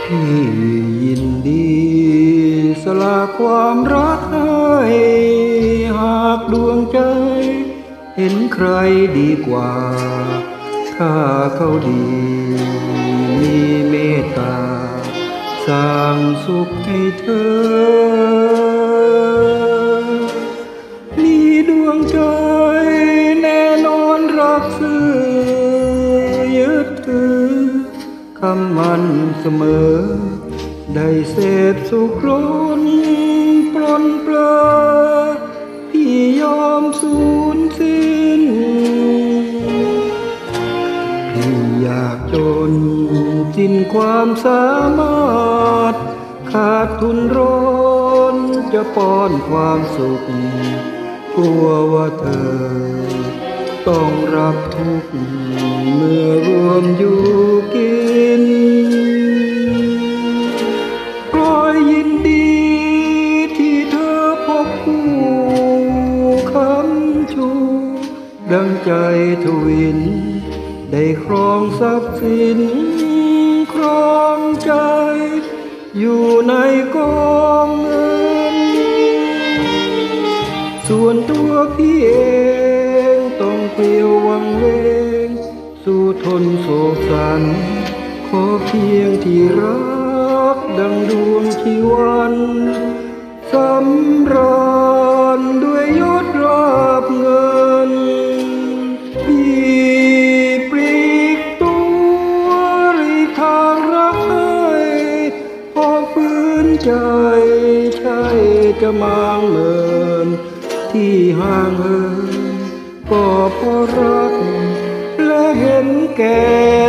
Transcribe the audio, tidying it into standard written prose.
พี่ยินดีสละความรักให้หากดวงใจเห็นใครดีกว่าถ้าเขาดีมีเมตตาสร้างสุขให้เธอมีดวงใจแน่นอนรักซื่อยึดถือคำมันเสมอได้เสพสุขล้นปลนเปลือพี่ยอมสูญสิ้นพี่อยากจนสิ้นความสามารถขาดทุนร้อนจะป้อนความสุขกลัวว่าเธอต้องรับทุกข์เมื่อรวมอยู่กินปล่อยยินดีที่เธอพบคู่คำชูดังใจทวินได้ครองทรัพย์สินครองใจอยู่ในกองเงินส่วนตัวพี่เองต้องเปลี่ยววังเวงสู้ทนโศกสันขอเพียงที่รักดังดวงชีวันสำราญด้วยยศราบเงินพี่ปลีกตัวหลีกทางรักให้พอฟื้นใจใช่จะมางเมินที่ห่างเหินก็เพราะรักและเห็นแก่